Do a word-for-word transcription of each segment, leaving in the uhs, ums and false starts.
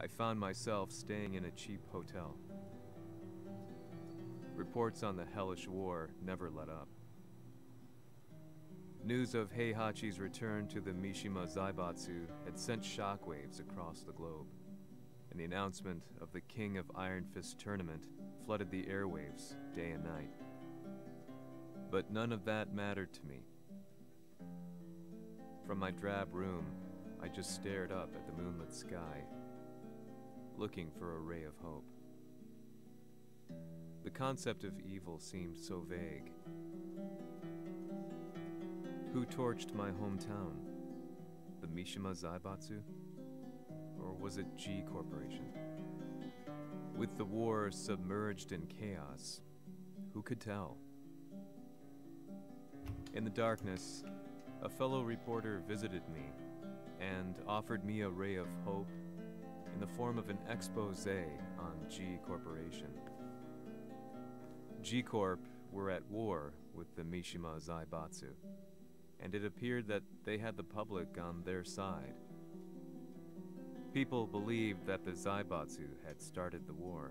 I found myself staying in a cheap hotel. Reports on the hellish war never let up. News of Heihachi's return to the Mishima Zaibatsu had sent shockwaves across the globe, and the announcement of the King of Iron Fist tournament flooded the airwaves day and night. But none of that mattered to me. From my drab room, I just stared up at the moonlit sky, looking for a ray of hope. The concept of evil seemed so vague. Who torched my hometown? The Mishima Zaibatsu? Or was it G Corporation? With the war submerged in chaos, who could tell? In the darkness, a fellow reporter visited me and offered me a ray of hope in the form of an expose on G Corporation. G Corp were at war with the Mishima Zaibatsu, and it appeared that they had the public on their side. People believed that the Zaibatsu had started the war,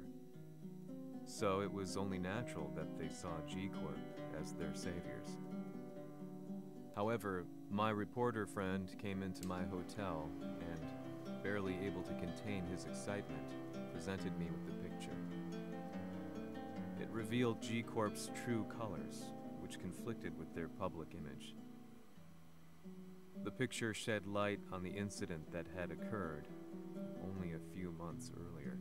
so it was only natural that they saw G Corp as their saviors. However, my reporter friend came into my hotel and, barely able to contain his excitement, presented me with the picture. It revealed G Corp's true colors, which conflicted with their public image. The picture shed light on the incident that had occurred only a few months earlier.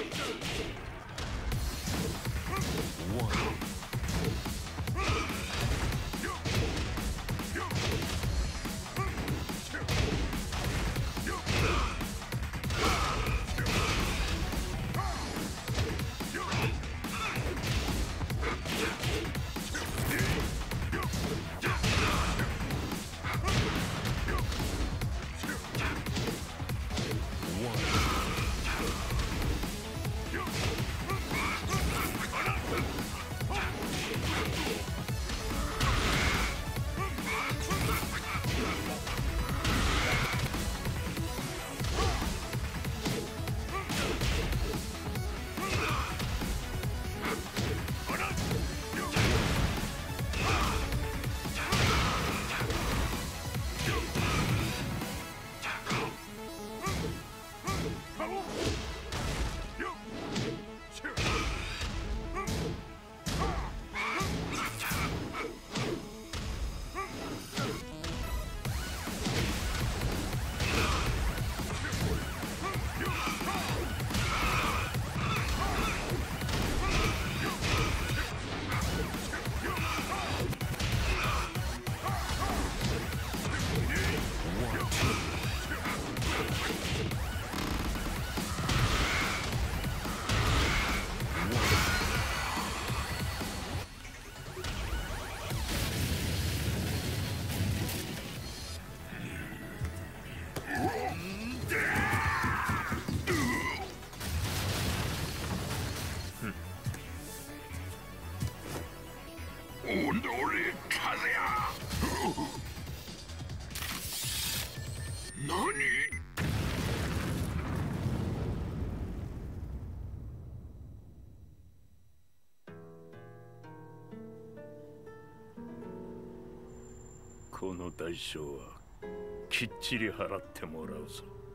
One. 己風や。何？この代償はきっちり払ってもらうぞ。